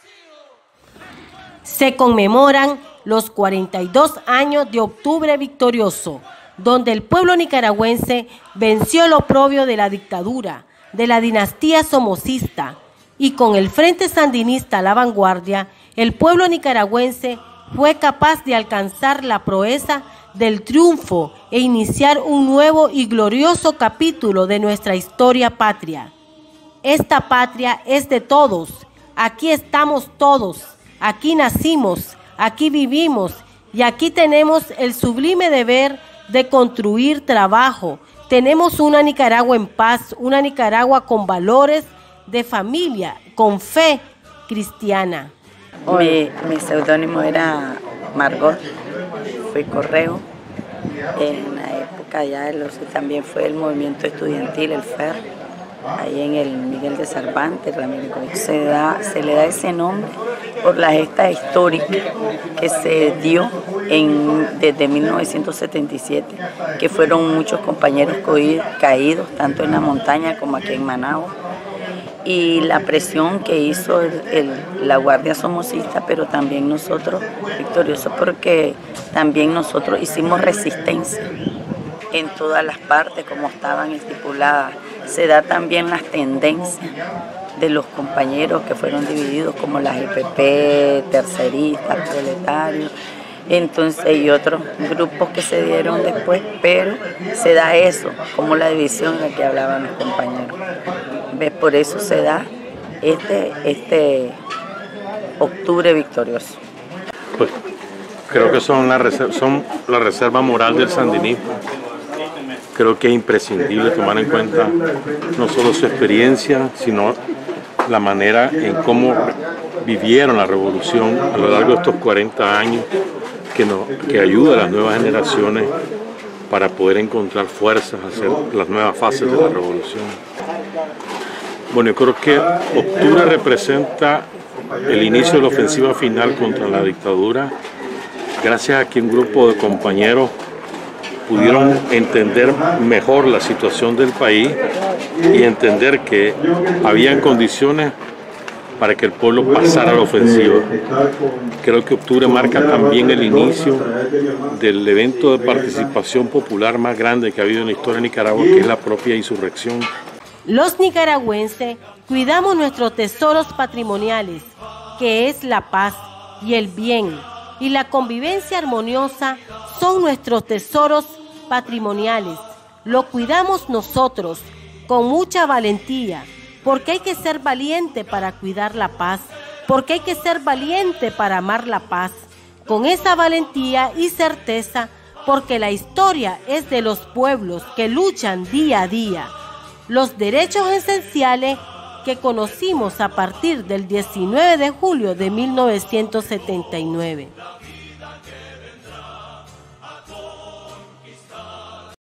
Se conmemoran los 42 años de Octubre Victorioso, donde el pueblo nicaragüense venció el oprobio de la dictadura, de la dinastía somocista, y con el Frente Sandinista a la vanguardia, el pueblo nicaragüense fue capaz de alcanzar la proeza del triunfo e iniciar un nuevo y glorioso capítulo de nuestra historia patria. Esta patria es de todos, aquí estamos todos, aquí nacimos, aquí vivimos y aquí tenemos el sublime deber de construir trabajo. Tenemos una Nicaragua en paz, una Nicaragua con valores de familia, con fe cristiana. Mi seudónimo era Margot, fui correo. En la época ya también fue el movimiento estudiantil, el FER, ahí en el Miguel de Cervantes, Ramírez. Se le da ese nombre por la gesta histórica que se dio desde 1977, que fueron muchos compañeros caídos, tanto en la montaña como aquí en Managua, y la presión que hizo la Guardia Somocista, pero también nosotros victoriosos, porque también nosotros hicimos resistencia en todas las partes como estaban estipuladas. Se da también las tendencias de los compañeros que fueron divididos, como las EPP, terceristas, proletarios, entonces, y otros grupos que se dieron después, pero se da eso, como la división de la que hablaban los compañeros. ¿Ves? Por eso se da este Octubre Victorioso. Pues creo que son la reserva moral del sandinismo. Creo que es imprescindible tomar en cuenta no solo su experiencia, sino la manera en cómo vivieron la revolución a lo largo de estos 40 años, que ayuda a las nuevas generaciones para poder encontrar fuerzas, hacer las nuevas fases de la revolución. Bueno, yo creo que Octubre representa el inicio de la ofensiva final contra la dictadura, gracias a que un grupo de compañeros pudieron entender mejor la situación del país y entender que habían condiciones para que el pueblo pasara a la ofensiva. Creo que Octubre marca también el inicio del evento de participación popular más grande que ha habido en la historia de Nicaragua, que es la propia insurrección. Los nicaragüenses cuidamos nuestros tesoros patrimoniales, que es la paz y el bien, y la convivencia armoniosa son nuestros tesoros patrimoniales. Lo cuidamos nosotros con mucha valentía, porque hay que ser valiente para cuidar la paz, porque hay que ser valiente para amar la paz, con esa valentía y certeza, porque la historia es de los pueblos que luchan día a día. Los derechos esenciales que conocimos a partir del 19 de julio de 1979.